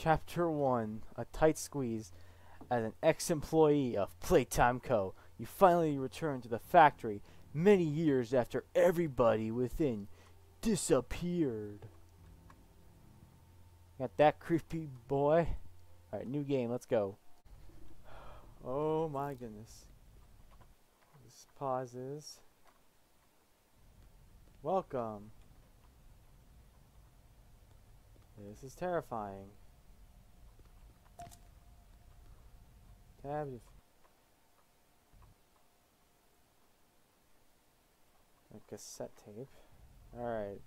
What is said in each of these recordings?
Chapter 1, A Tight Squeeze. As an ex-employee of Playtime Co., you finally return to the factory many years after everybody within disappeared. Got that creepy boy? Alright, new game, let's go. Oh my goodness. This pauses. Welcome. This is terrifying. Tab. A cassette tape. Alright.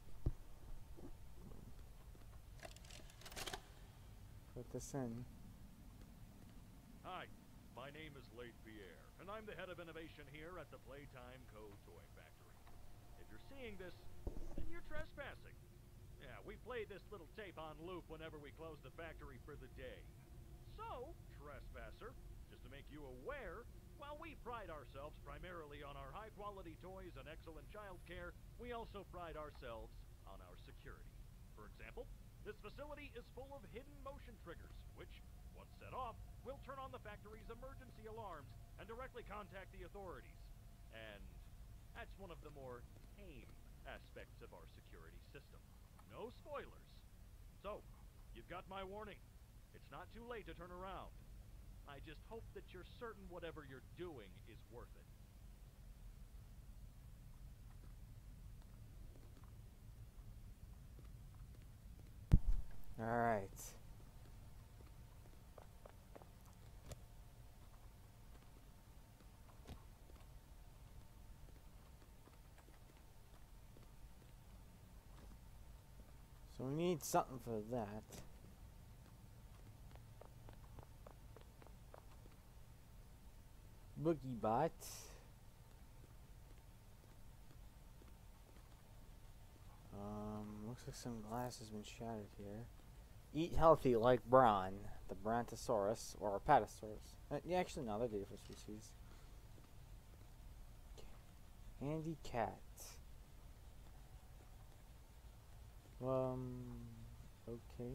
Put this in. Hi, my name is Pierre, and I'm the head of innovation here at the Playtime Co. Toy Factory. If you're seeing this, then you're trespassing. Yeah, we play this little tape on loop whenever we close the factory for the day. So, trespasser, just to make you aware, while we pride ourselves primarily on our high-quality toys and excellent child care, we also pride ourselves on our security. For example, this facility is full of hidden motion triggers, which, once set off, will turn on the factory's emergency alarms and directly contact the authorities. And that's one of the more tame aspects of our security system. No spoilers. So, you've got my warning. It's not too late to turn around. I just hope that you're certain whatever you're doing is worth it. Alright. So we need something for that. Boogie Bot. Looks like some glass has been shattered here. Eat healthy like Bron, the Brontosaurus, or Apatosaurus. Yeah, actually, no, they're different species. Handy cat. Okay.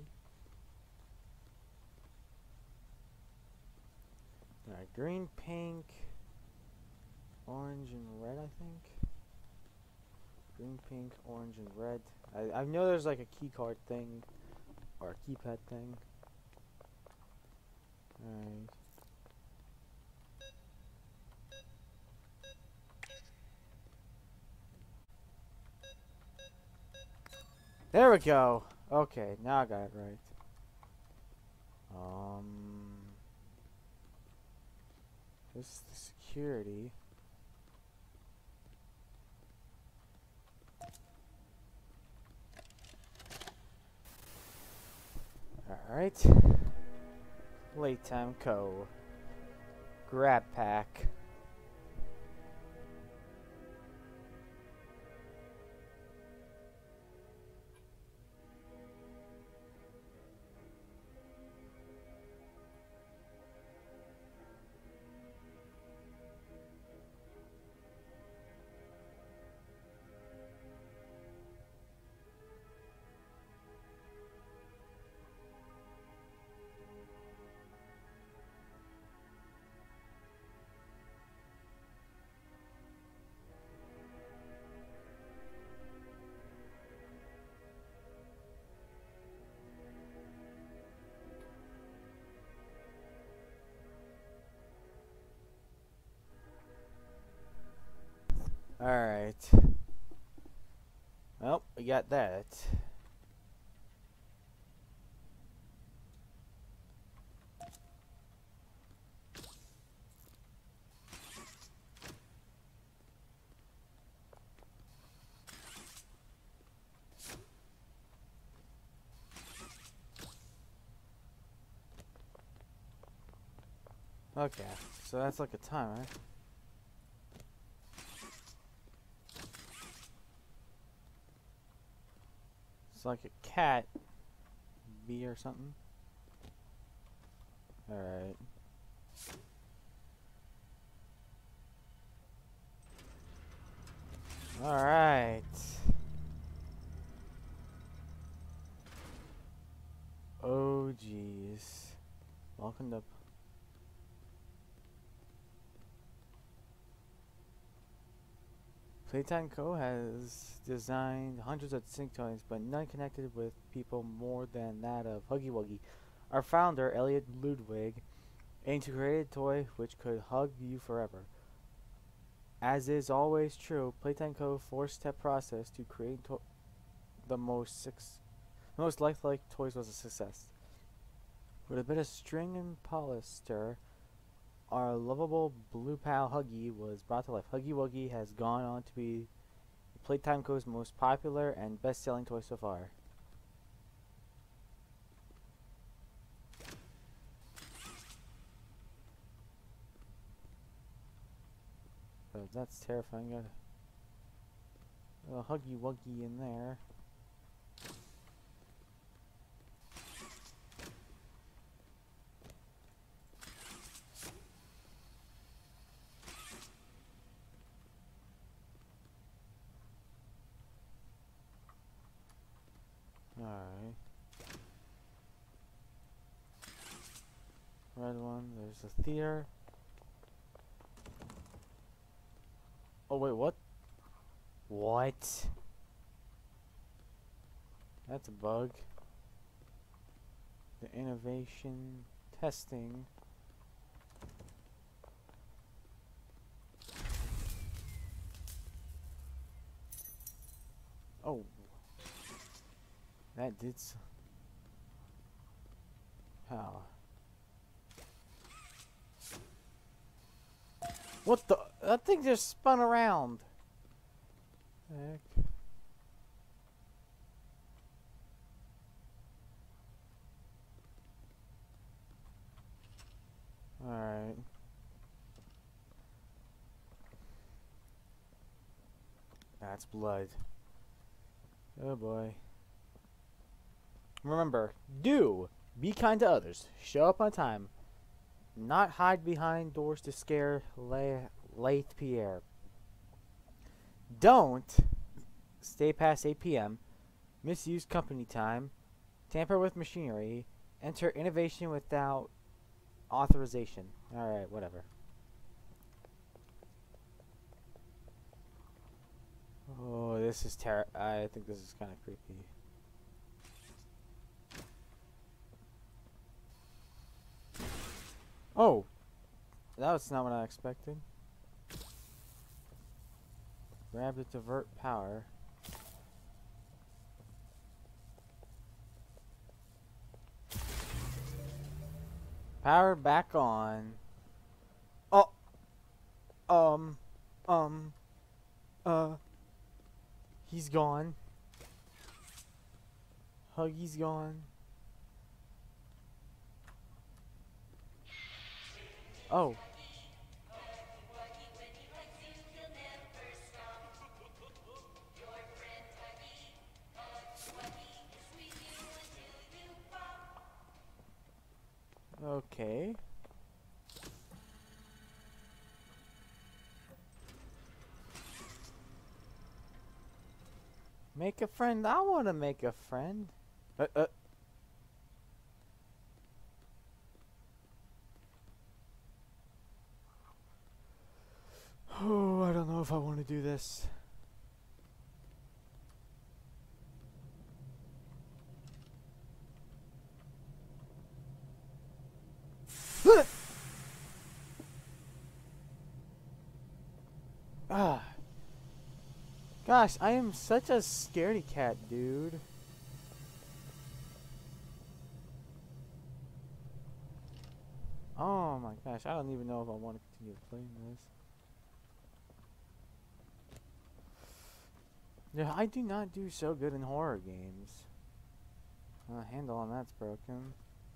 Alright, green, pink, orange, and red, I think. Green, pink, orange, and red. I know there's like a key card thing, or a keypad thing. Alright. There we go! Okay, now I got it right. This is the security. Alright. Playtime Co. Grab pack. Alright. Well, we got that. Okay, so that's like a timer. It's like a cat bee or something. Alright. Alright. Oh Welcome to. Playtime Co. has designed hundreds of distinct toys, but none connected with people more than that of Huggy Wuggy. Our founder, Elliot Ludwig, aimed to create a toy which could hug you forever. As is always true, Playtime Co. four-step process to create the most lifelike toys was a success. With a bit of string and polyester, our lovable blue pal Huggy was brought to life. Huggy Wuggy has gone on to be Playtime Co.'s most popular and best-selling toy so far. So that's terrifying. Got a Huggy Wuggy in there. Alright. Red one, there's a theater. Oh wait, what? What? That's a bug. The innovation testing. Oh. That did how? What the? That thing just spun around. Heck. Alright. That's blood. Oh boy. Remember, do be kind to others. Show up on time. Not hide behind doors to scare Laith Pierre. Don't stay past 8 p.m. Misuse company time. Tamper with machinery. Enter innovation without authorization. Alright, whatever. Oh, this is I think this is kind of creepy. Oh! That was not what I expected. Grab to divert power. Power back on. Oh! He's gone. Huggy's gone. Oh. Okay. Make a friend. I want to make a friend. Oh, I don't know if I want to do this. Ah. Gosh, I am such a scaredy cat, dude. Oh my gosh, I don't even know if I want to continue playing this. Yeah, I do not do so good in horror games. The handle on that's broken.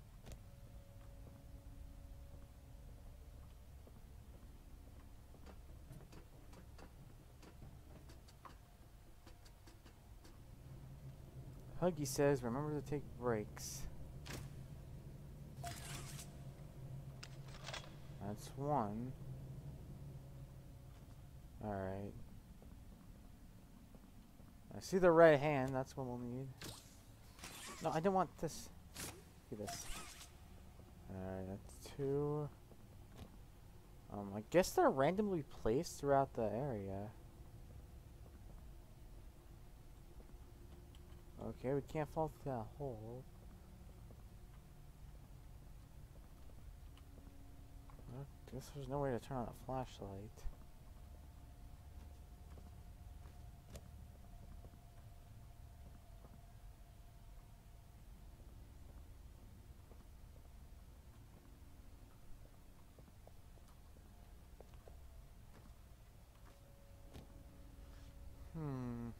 Huggy says, remember to take breaks. That's one. Alright. I see the red hand, that's what we'll need. No, I don't want this. See this. Alright, that's 2. I guess they're randomly placed throughout the area. Okay, we can't fall through that hole. I guess there's no way to turn on a flashlight. Hmm.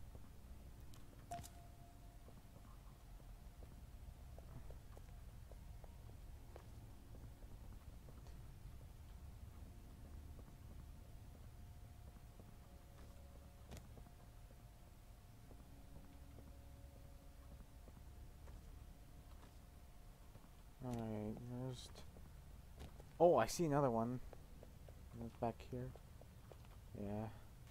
Alright, there's... Oh, I see another one. It's back here. Yeah.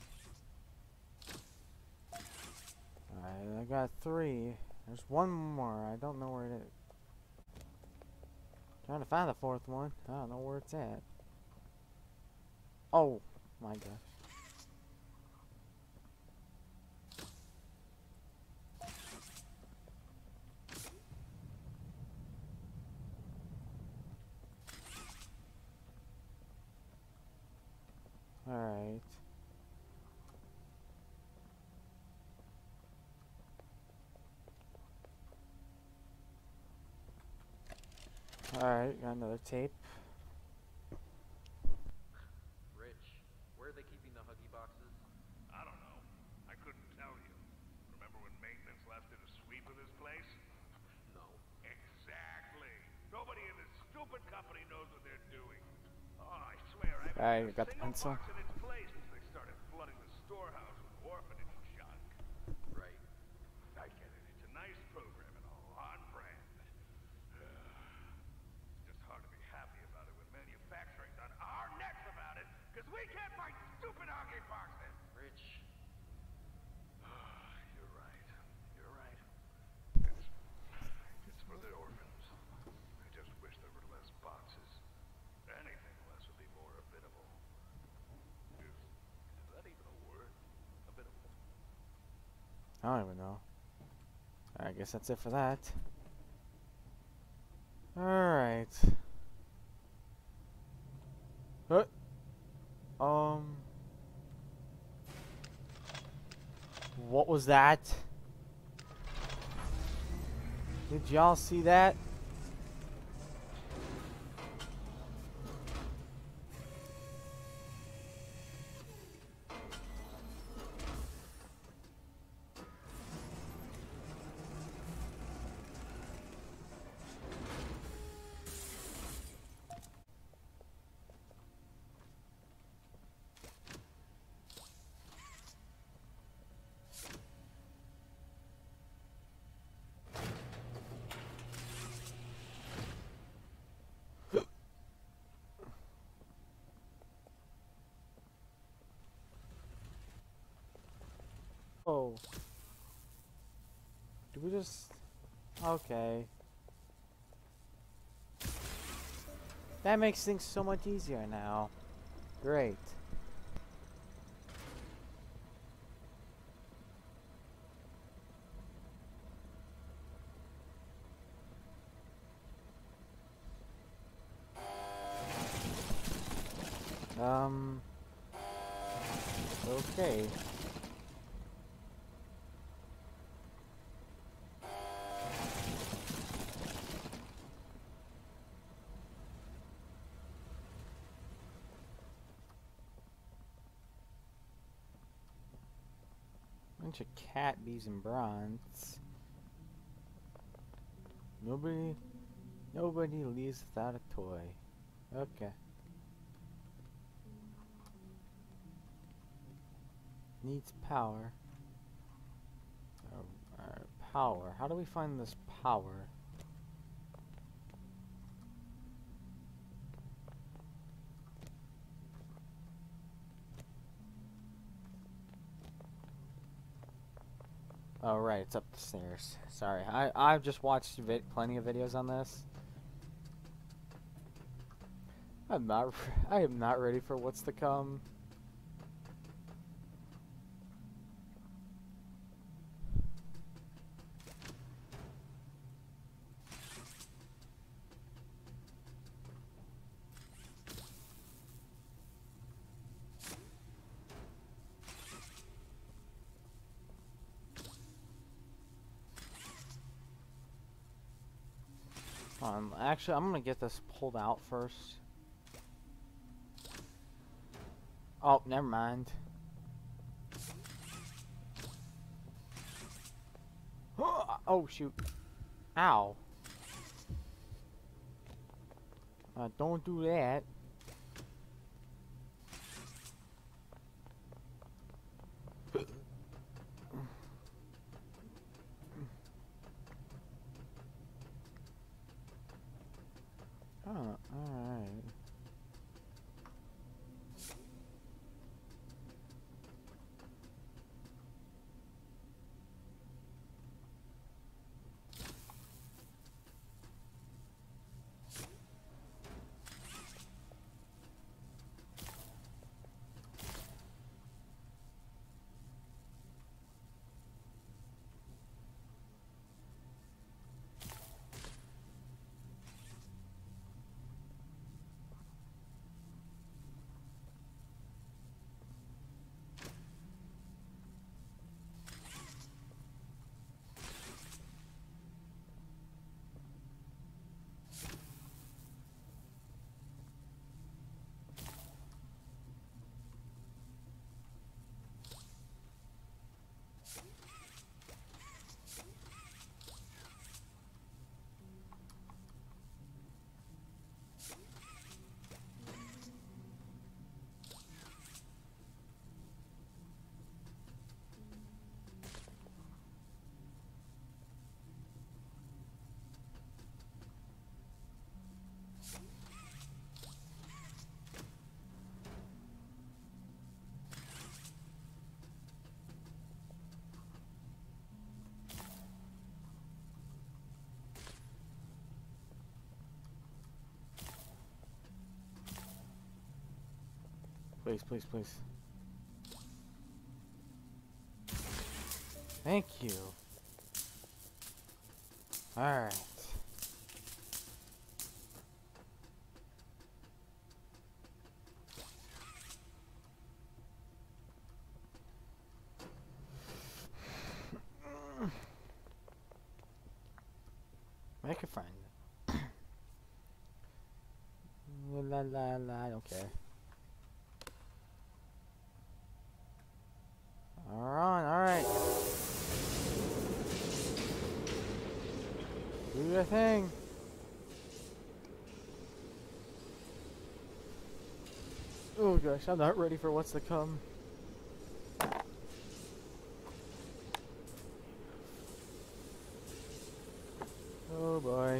Alright, I got 3. There's one more. I don't know where it is. Trying to find the 4th one. I don't know where it's at. Oh, my gosh. Alright. Alright, got another tape. Rich, where are they keeping the Huggy boxes? I don't know. I couldn't tell you. Remember when maintenance left did a sweep of this place? No. Exactly. Nobody in this stupid company knows what they're doing. Oh, I swear, I haven't Alright, seen a got the single pencil. box in its place since they started flooding the storehouse with orphanage junk. Right. I get it. It's a nice program and all, on brand. It's just hard to be happy about it when manufacturing's on our necks about it, because we can't find stupid hockey boxes. Rich. You're right. You're right. It's for the orphans. I just wish there were less boxes. Anything less would be more habitable. Is that even a word? Habitable. I don't even know. I guess that's it for that. Alright. What was that? Did y'all see that? Oh. Do we just... Okay. That makes things so much easier now. Great. Okay. Bunch of cat bees and bronze. Nobody leaves without a toy. Okay. Needs power. Power. How do we find this power? Oh right, it's up the stairs. Sorry, I've just watched plenty of videos on this. I'm not. I am not ready for what's to come. Actually, I'm gonna get this pulled out first. Oh, never mind. Oh shoot! Ow! Don't do that. Oh, alright. Please, please, please. Thank you. Alright. Make a friend. La la la, I don't care. Alright. Do your thing. Oh gosh, I'm not ready for what's to come. Oh boy.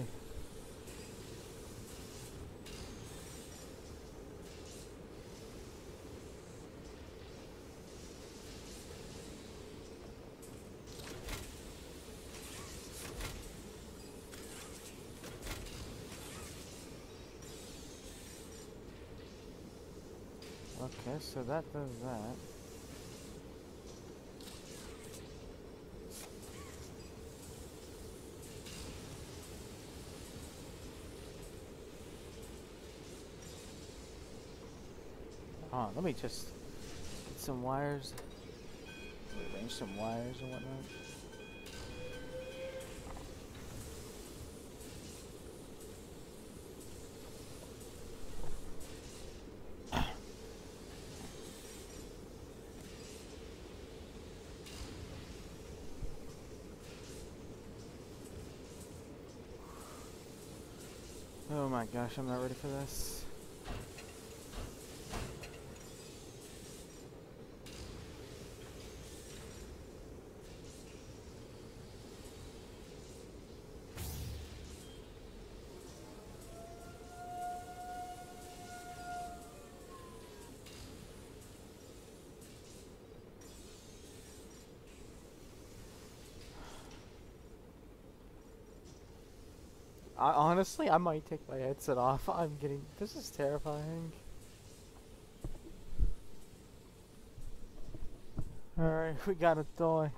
Okay, so that does that. Let me just get some wires. Arrange some wires and whatnot. Oh my gosh, I'm not ready for this. Honestly, I might take my headset off. This is terrifying. Alright, we got a toy.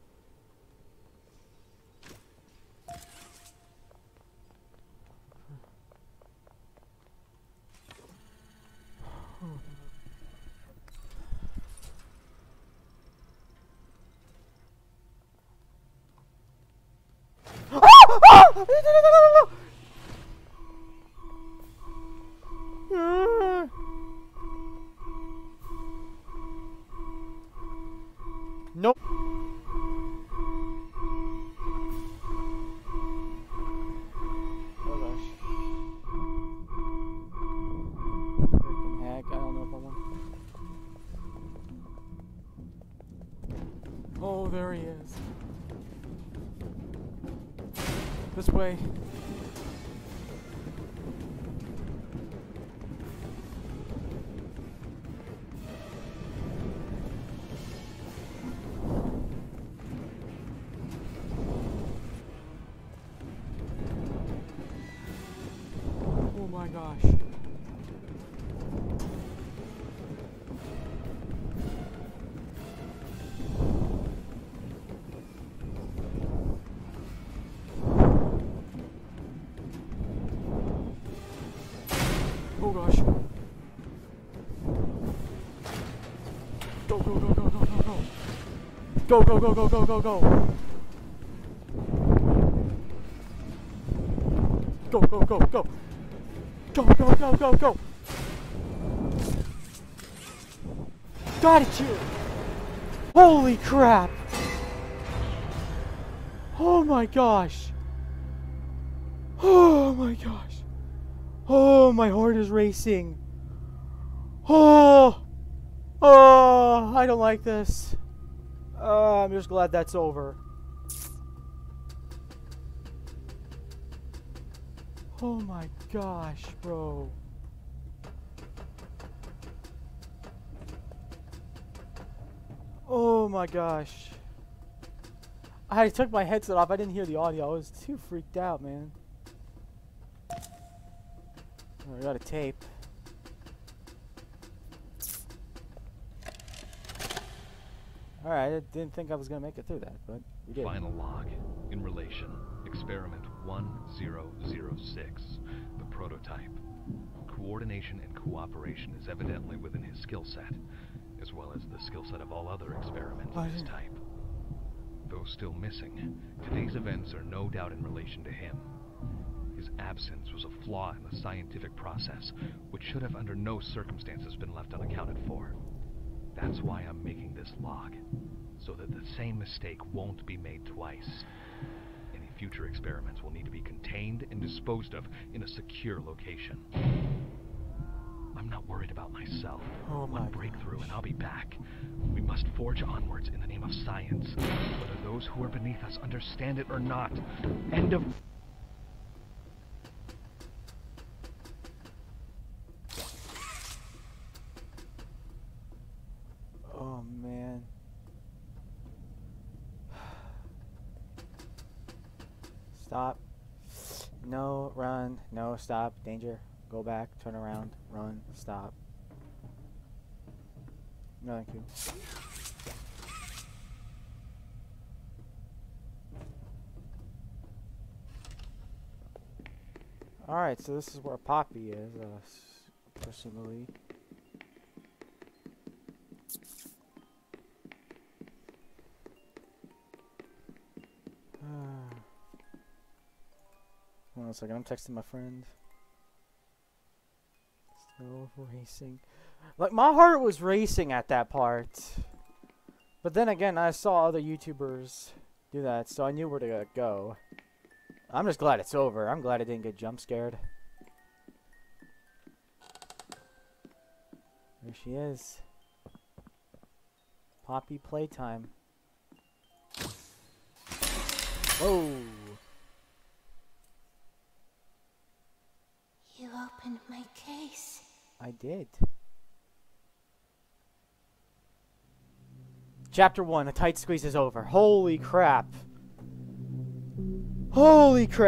Nope. Oh gosh. Freaking heck, I don't know if I want. Oh, there he is. This way. Oh my gosh. Oh gosh. Go, go, go, go, go, go, go. Go, go, go, go, go, go, go. Go, go, go, go. Go, go, go, go, go. Got it, you. Holy crap. Oh my gosh. Oh my gosh. Oh, my heart is racing. Oh. Oh, I don't like this. I'm just glad that's over. Oh my gosh, bro. Oh my gosh. I took my headset off. I didn't hear the audio. I was too freaked out, man. Oh, I got a tape. Alright, I didn't think I was going to make it through that, but we did. Final log. In relation. Experiment 1006. The prototype. Coordination and cooperation is evidently within his skill set, as well as the skill set of all other experiments of his type. Though still missing, today's events are no doubt in relation to him. His absence was a flaw in the scientific process, which should have under no circumstances been left unaccounted for. That's why I'm making this log, so that the same mistake won't be made twice. Any future experiments will need to be contained and disposed of in a secure location. I'm not worried about myself. One breakthrough and I'll be back. We must forge onwards in the name of science, whether those who are beneath us understand it or not. End of... Oh man. Stop. No, run. No, stop. Danger. Go back. Turn around. Run. Stop. No, thank you. Alright, so this is where Poppy is, presumably. Hold on a second, I'm texting my friend. Still racing. Like, my heart was racing at that part. But then again, I saw other YouTubers do that, so I knew where to go. I'm just glad it's over. I'm glad I didn't get jump scared. There she is. Poppy Playtime. Whoa. You opened my case. I did. Chapter 1, a tight squeeze is over. Holy crap. Holy crap.